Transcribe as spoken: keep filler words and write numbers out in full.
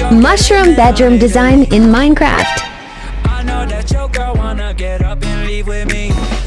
Mushroom bedroom design in Minecraft. I know that your girl wanna get up and leave with me.